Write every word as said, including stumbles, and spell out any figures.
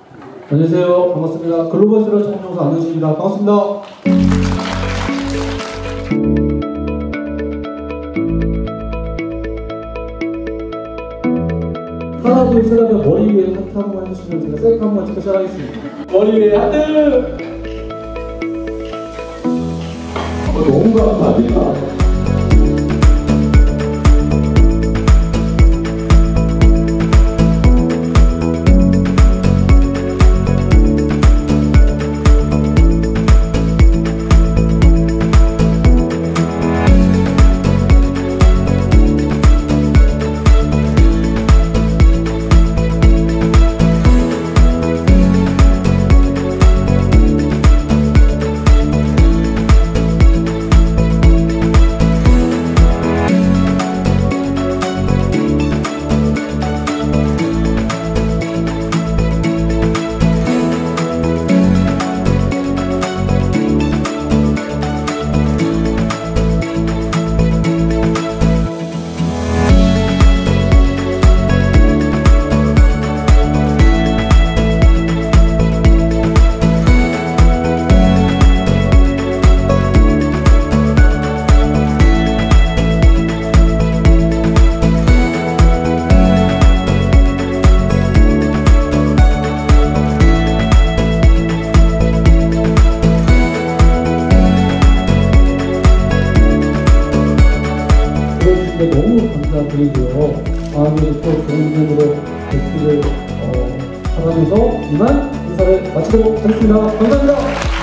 안녕하세요. 반갑습니다. 글로벌스러 청정수 안녕수입니다. 반갑습니다. 하나 둘 셋 하면 머리 위에 하트 한번 해주시면 제가 셀카 한번 찍고 시작하겠습니다. 머리 위에 하트! 어, 너무 가는 거 아니야? 너무 감사드리고요. 다음에 또 좋은 기회로 뵙기를 어, 바라면서 이만 인사를 마치도록 하겠습니다. 감사합니다.